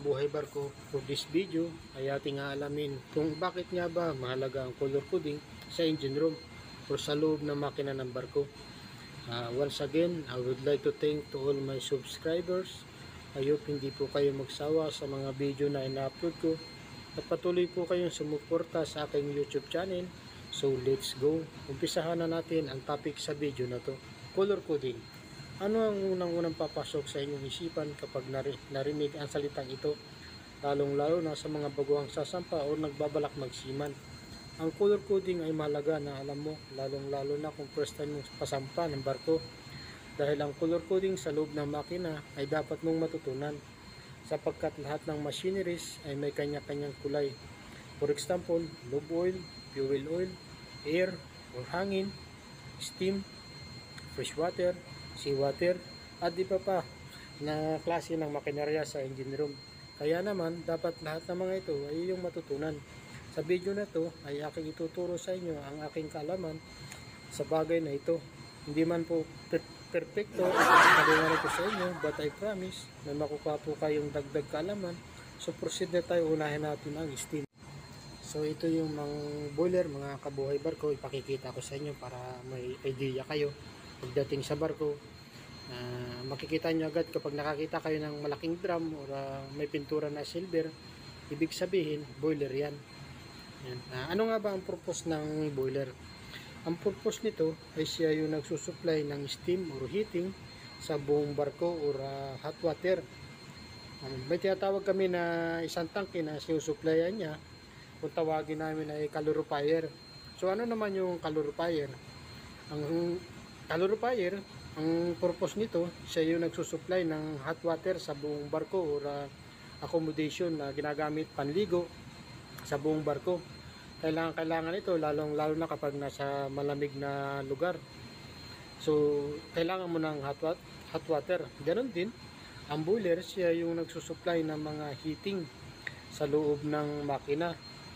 kabuhay barko, for this video ay ating aalamin kung bakit nga ba mahalaga ang color coding sa engine room o sa loob ng makina ng barko. Once again, I would like to thank to all my subscribers. I hope hindi po kayo magsawa sa mga video na ina-upload ko at patuloy po kayong sumuporta sa aking YouTube channel. So let's go. Umpisahan na natin ang topic sa video na to, color coding. Ano ang unang-unang papasok sa inyong isipan kapag narinig ang salitang ito, lalong-lalo na sa mga baguhang sasampa o nagbabalak magsiman? Ang color coding ay mahalaga na alam mo, lalong-lalo na kung first time mong pasampa ng barko. Dahil ang color coding sa loob ng makina ay dapat mong matutunan, sapagkat lahat ng machineries ay may kanya-kanyang kulay. For example, lube oil, fuel oil, air or hangin, steam, fresh water, seawater, at di pa na klase ng makinarya sa engine room. Kaya naman, dapat lahat ng mga ito ay iyong matutunan. Sa video na to ay aking ituturo sa inyo ang aking kaalaman sa bagay na ito. Hindi man po perfecto ang ko sa inyo, but I promise na makukuha po kayong dagdag kaalaman. So proceed na tayo, unahin natin ang steam. So ito yung mga boiler, mga kabuhay barko, ipakikita ko sa inyo para may idea kayo pagdating sa barko. Makikita nyo agad kapag nakakita kayo ng malaking drum or may pintura na silver, ibig sabihin boiler yan. Ano nga ba ang purpose ng boiler? Ang purpose nito ay siya yung nagsusupply ng steam or heating sa buong barko or hot water. May tinatawag kami na isang tangke na sinusupplyan niya, kung tawagin namin ay calorifier. So ano naman yung calorifier? Ang calorifier, ang purpose nito, siya yung nagsusupply ng hot water sa buong barko or accommodation na ginagamit panligo sa buong barko. Kailangan ito lalong-lalo na kapag nasa malamig na lugar. So kailangan mo ng hot water. Ganon din, ang boiler, siya yung nagsusupply ng mga heating sa loob ng makina.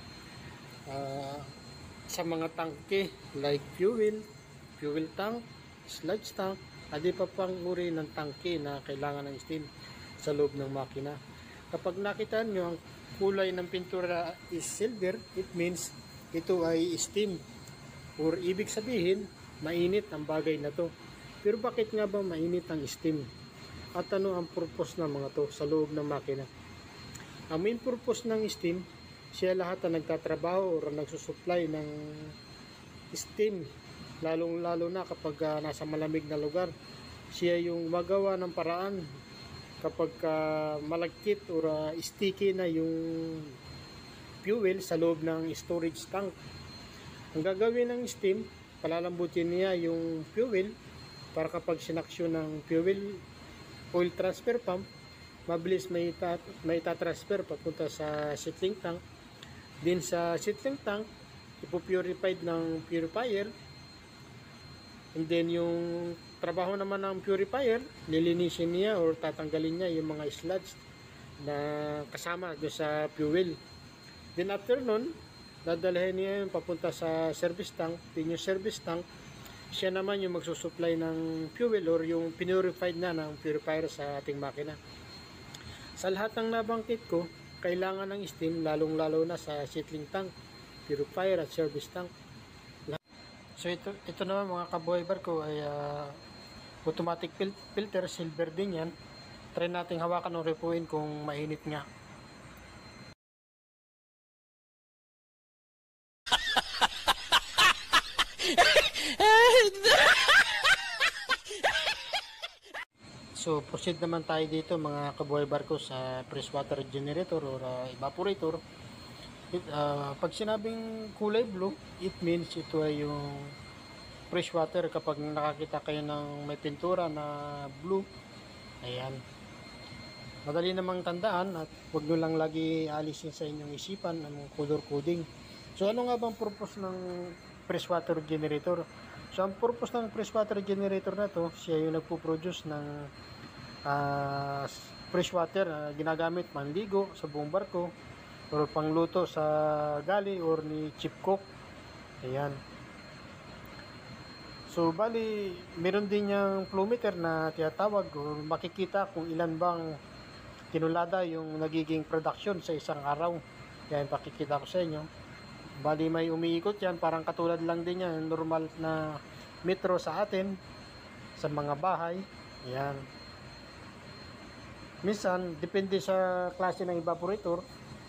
Sa mga tangke like fuel tank, sludge tank, at di pa pang uri ng tangke na kailangan ng steam sa loob ng makina. Kapag nakita nyo ang kulay ng pintura is silver, it means ito ay steam, or ibig sabihin mainit ang bagay na to. Pero bakit nga ba mainit ang steam? At ano ang purpose ng mga to sa loob ng makina? Ang main purpose ng steam, siya lahat na nagtatrabaho or nagsusupply ng steam, lalong-lalo na kapag nasa malamig na lugar. Siya yung magawa ng paraan kapag malagkit or sticky na yung fuel sa loob ng storage tank. Ang gagawin ng steam, palalambutin niya yung fuel para kapag sinaksyon ng fuel oil transfer pump, mabilis may transfer papunta sa settling tank. Din sa settling tank, ipupurified ng purifier. And then yung trabaho naman ng purifier, lilinisin niya or tatanggalin niya yung mga sludge na kasama doon sa fuel. Then after nun, dadalhin niya yung papunta sa service tank. Then yung service tank, siya naman yung magsusupply ng fuel or yung pinurified na ng purifier sa ating makina. Sa lahat ng nabanggit ko, kailangan ng steam, lalong-lalo na sa settling tank, purifier at service tank. So ito naman mga kabuhay barko ay automatic filter, silver din yan. Try nating hawakan o repuin kung mainit nga. So proceed naman tayo dito mga kabuhay barko sa freshwater generator or evaporator. Pag sinabing kulay blue, it means ito ay yung freshwater. Kapag nakakita kayo ng may pintura na blue, ayan, madali namang tandaan at huwag nyo lang lagi alisin sa inyong isipan ang color coding. So ano nga bang purpose ng freshwater generator? So ang purpose ng freshwater generator na to, siya yung nagpo-produce ng freshwater na ginagamit manligo sa buong barko or pangluto sa gali or ni chip cook. Ayan. So bali, meron din yung flow meter na tinatawag or makikita kung ilan bang kinulada yung nagiging production sa isang araw. Yan, pakikita ko sa inyo. Bali may umiikot yan, parang katulad lang din yan, normal na metro sa atin, sa mga bahay. Yan. Minsan, depende sa klase ng evaporator,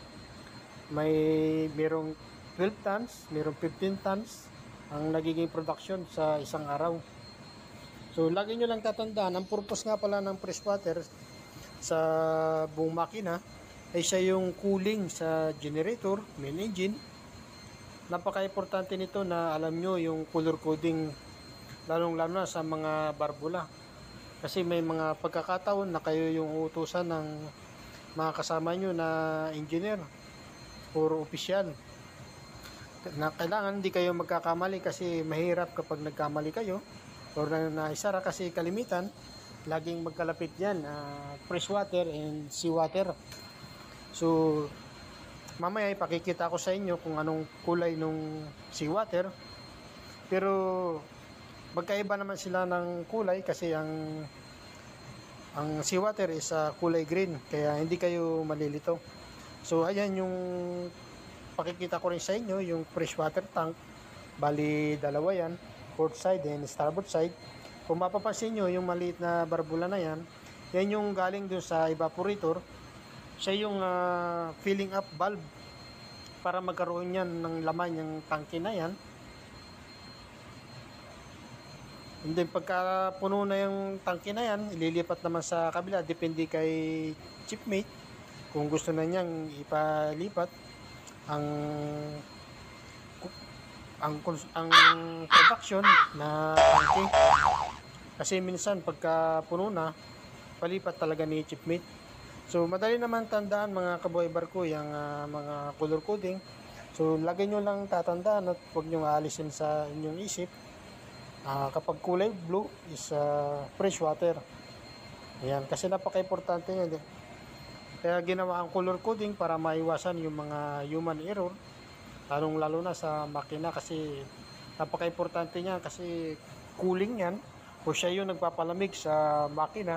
merong 12 tons, merong 15 tons ang nagiging production sa isang araw. So, lagi nyo lang tatandaan, ang purpose nga pala ng freshwater sa buong makina ay siya yung cooling sa generator, main engine. Napaka-importante nito na alam nyo yung color coding, lalong-lalo na sa mga barbula. Kasi may mga pagkakataon na kayo yung uutusan ng mga kasama nyo na engineer or opisyal, na kailangan hindi kayo magkakamali kasi mahirap kapag nagkamali kayo or naisara kasi kalimitan laging magkalapit yan, fresh water and seawater. So mamaya ipakikita ko sa inyo kung anong kulay nung seawater, pero magkaiba naman sila ng kulay kasi ang seawater is kulay green, kaya hindi kayo malilito. So ayan yung pakikita ko rin sa inyo, yung freshwater tank. Bali dalawa yan, port side and starboard side. Kung mapapansin nyo, yung maliit na barbula na yan, yan yung galing dun sa evaporator. Siya yung filling up valve para magkaroon yan ng laman yung tangke na yan. And then pagka puno na yung tangke na yan, ililipat naman sa kabila, depende kay shipmate kung gusto na niyang ipalipat ang production na tangke. Kasi minsan pagka puno na, palipat talaga ni shipmate. So madali naman tandaan mga kabuhay barko yung mga color coding. So lagay nyo lang tatandaan at huwag nyo aalisin sa inyong isip. Kapag kulay blue is fresh water. Ayan, kasi napaka-importante yan. Kaya ginawa ang color coding para maiwasan yung mga human error, lalo na sa makina, kasi napaka-importante niya kasi cooling yan o siya yung nagpapalamig sa makina.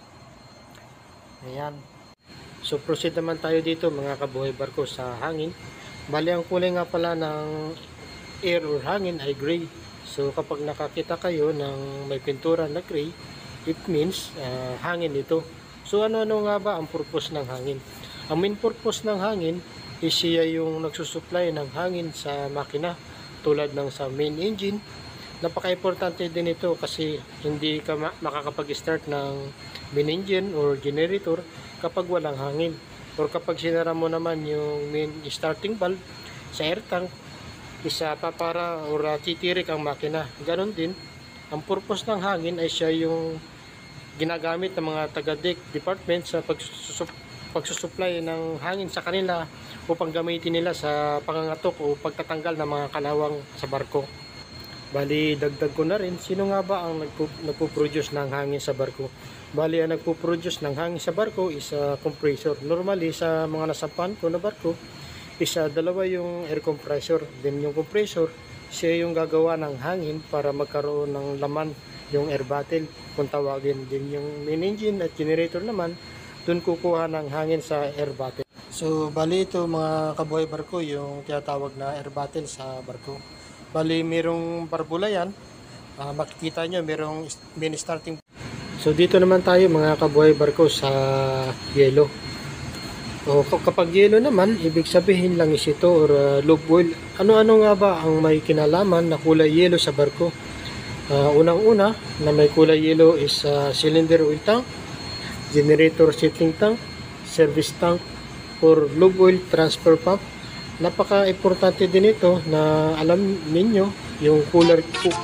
Ayan. So proceed naman tayo dito mga kabuhay barko sa hangin. Bali ang kulay nga pala ng air or hangin ay gray. So kapag nakakita kayo ng may pintura na gray, it means hangin ito. So ano-ano nga ba ang purpose ng hangin? Ang main purpose ng hangin is siya yung nagsusupply ng hangin sa makina tulad ng sa main engine. Napaka-importante din ito kasi hindi ka makakapag-start ng main engine or generator kapag walang hangin, or kapag sinara mo naman yung main starting valve sa air tank, isa papara or titirik ang makina. Ganon din, ang purpose ng hangin ay siya yung ginagamit ng mga taga-deck department sa pagsusupply ng hangin sa kanila upang gamitin nila sa pangangatok o pagtatanggal ng mga kalawang sa barko. Bali, dagdag ko na rin, sino nga ba ang nagpo-produce ng hangin sa barko? Bali, ang nagpo-produce ng hangin sa barko is compressor. Normally, sa mga nasampahan ko na barko, is dalawa yung air compressor. Then yung compressor, siya yung gagawa ng hangin para magkaroon ng laman, yung air bottle kung tawagin. Din yung main engine at generator naman, dun kukuha ng hangin sa air bottle. So, bali ito mga kabuhay barko, yung tinatawag na air bottle sa barko. Bali, merong barbula yan. Makikita nyo, merong main starting. So, dito naman tayo mga kabuhay barko sa yelo. O, kapag yelo naman, ibig sabihin lang is ito or lube oil. Ano-ano nga ba ang may kinalaman na kulay yelo sa barko? Unang-una na may kulay yelo is cylinder oil tank, generator settling tank, service tank, or lube oil transfer pump. Napaka-importante din ito na alam ninyo yung color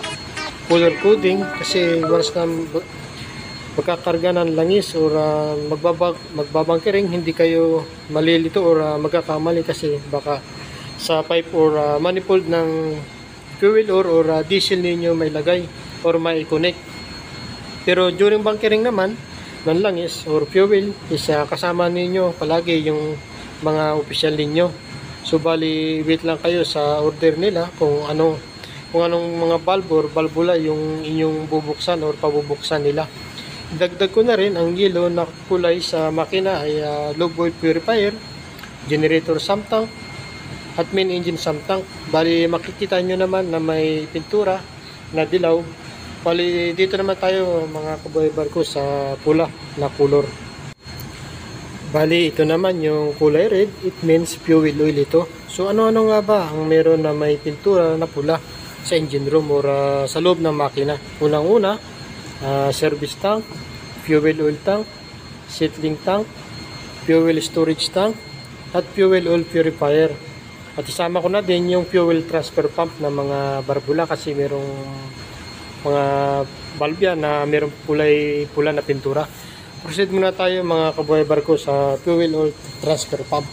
coding kasi once na magkakarga ng langis or magbabangkering, hindi kayo malilito or magkakamali kasi baka sa pipe or manifold ng fuel or diesel ninyo may lagay or may connect. Pero during bunkering naman ng langis or fuel is kasama ninyo palagi yung mga opisyal ninyo. So bali wait lang kayo sa order nila kung anong mga valve or valvula yung inyong bubuksan or pabubuksan nila. Dagdag ko na rin ang yellow na kulay sa makina ay low oil purifier, generator sump tank, at main engine sump tank. Bali makikita nyo naman na may pintura na dilaw. Bali dito naman tayo mga kaboy barko sa pula na color. Bali ito naman yung kulay red, it means fuel oil ito. So ano-ano nga ba ang meron na may pintura na pula sa engine room or sa loob ng makina? Unang-una, service tank, fuel oil tank, settling tank, fuel storage tank, at fuel oil purifier. At isama ko na din yung fuel transfer pump na mga barbula kasi merong mga valve yan na merong pula na pintura. Proceed muna tayo mga kaboy barko sa fuel oil transfer pump.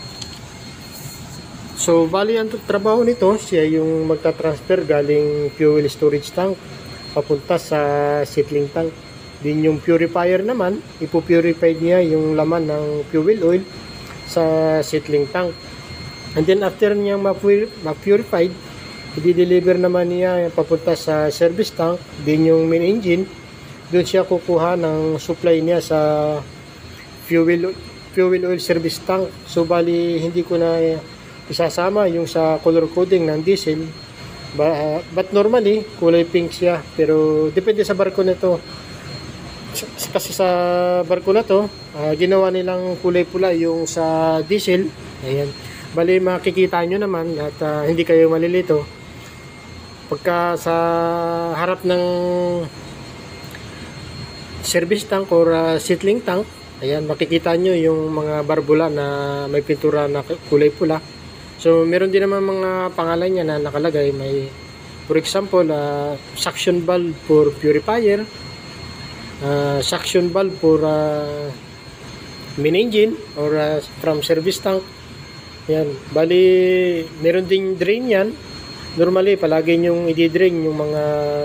So bali ang trabaho nito, siya yung magta-transfer galing fuel storage tank papunta sa settling tank. Din yung purifier naman, ipupurify niya yung laman ng fuel oil sa settling tank. And then after niya ma-purified, i-deliver naman niya papunta sa service tank, din yung main engine. Doon siya kukuha ng supply niya sa fuel oil service tank. So bali hindi ko na isasama yung sa color coding ng diesel. But normally kulay pink siya, pero depende sa barko nito. Kasi sa barko na to, ginawa nilang kulay pula yung sa diesel. Ayan. Bali makikita nyo naman at hindi kayo malilito. Pagka sa harap ng service tank or settling tank, ayan, makikita nyo yung mga barbula na may pintura na kulay pula. So meron din naman mga pangalan niya na nakalagay. May, for example, suction valve for purifier, suction valve for main engine or from service tank. Yan, bali meron ding drain yan. Normally palagi nyong i-drain yung mga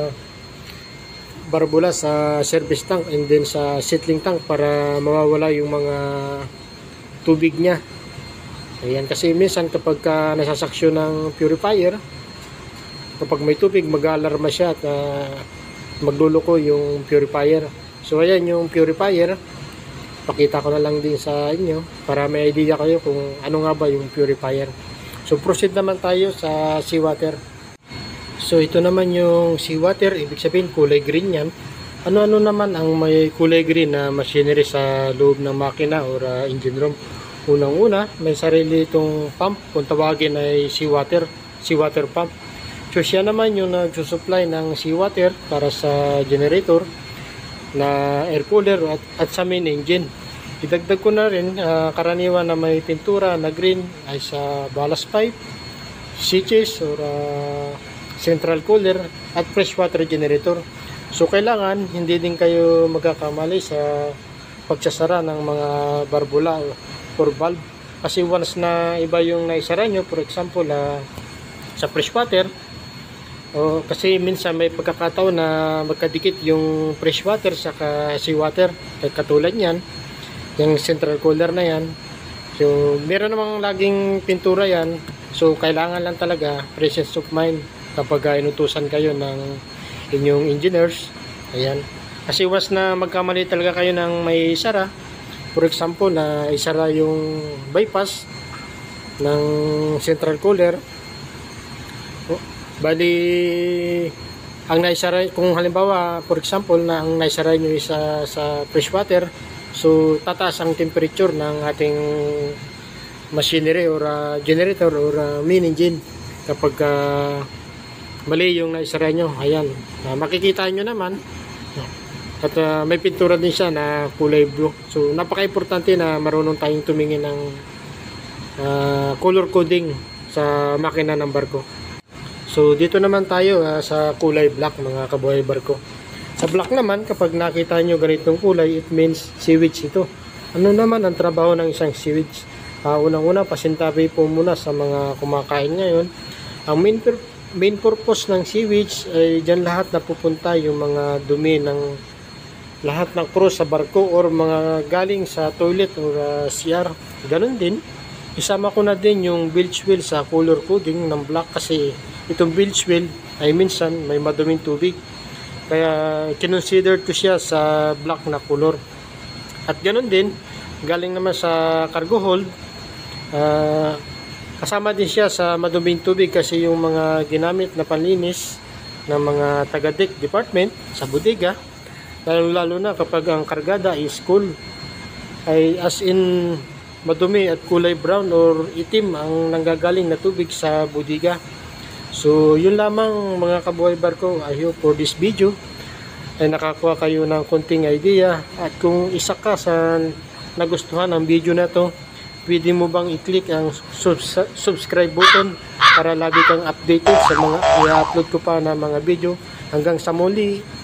barbula sa service tank and then sa settling tank para mawawala yung mga tubig niya. Ayan, kasi minsan kapag nasasaksyon ng purifier, kapag may tubig mag-alarma siya at magluluko yung purifier. So ayan yung purifier, pakita ko na lang din sa inyo para may idea kayo kung ano nga ba yung purifier. So proceed naman tayo sa seawater. So ito naman yung seawater, ibig sabihin kulay green yan. Ano-ano naman ang may kulay green na machinery sa loob ng makina or engine room? Unang-una, may sarili itong pump, kung tawagin ay seawater pump. So siya naman yung nagsusupply ng seawater para sa generator na air cooler at sa main engine. Idagdag ko na rin, karaniwan na may pintura na green ay sa ballast pipe, switches or central cooler at freshwater generator. So kailangan hindi din kayo magkakamali sa pagsasara ng mga barbula or valve. Kasi once na iba yung naisara nyo, for example sa freshwater, kasi minsan may pagkakataon na magkadikit yung freshwater sa seawater, katulad yan, yung central cooler na yan. So meron namang laging pintura yan, so kailangan lang talaga presence of mind kapag inutusan kayo ng inyong engineers. Ayan, kasi once na magkamali talaga kayo ng may isara, for example na isara yung bypass ng central cooler, bali ang naisara, kung halimbawa for example na ang naisara nyo isa sa freshwater, so tataas ang temperature ng ating machinery or generator or main engine kapag mali yung naisara nyo. Ayan, makikita nyo naman at may pintura din siya na kulay blue. So napaka-importante na marunong tayong tumingin ng color coding sa makina ng barko. So dito naman tayo sa kulay black mga kabuhay barko. Sa black naman, kapag nakita nyo ganitong kulay, it means sewage ito. Ano naman ang trabaho ng isang sewage? Unang-una, pasintabi po muna sa mga kumakain ngayon. Ang main purpose ng sewage ay dyan lahat na pupunta yung mga dumi ng lahat ng crew sa barko or mga galing sa toilet or CR. Ganun din, isama ko na din yung bilge wheel sa color coding ng black kasi itong bilge wheel ay minsan may maduming tubig. Kaya kinonsider ko siya sa black na color. At ganun din, galing naman sa cargo hold, kasama din siya sa maduming tubig kasi yung mga ginamit na panlinis ng mga taga-deck department sa bodega, lalo na kapag ang kargada is cool, ay as in madumi at kulay brown or itim ang nanggagaling na tubig sa bodega. So yun lamang mga kabuhay barko. I hope for this video ay nakakuha kayo ng konting idea, at kung isa ka sa nagustuhan ng video na to, pwede mo bang i-click ang subscribe button para lagi kang updated sa mga i-upload ko pa na mga video. Hanggang sa muli,